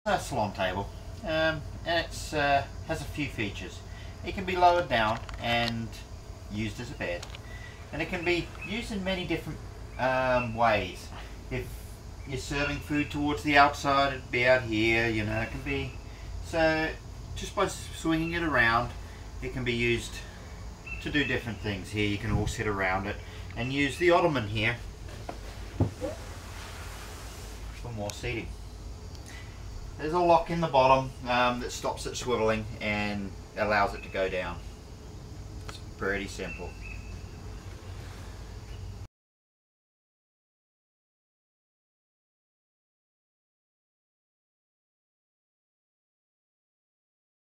A salon table, and it has a few features. It can be lowered down and used as a bed, and it can be used in many different ways. If you're serving food towards the outside, it'd be out here, you know. It can be, so just by swinging it around, it can be used to do different things. Here you can all sit around it and use the ottoman here for more seating. There's a lock in the bottom that stops it swiveling and allows it to go down. It's pretty simple.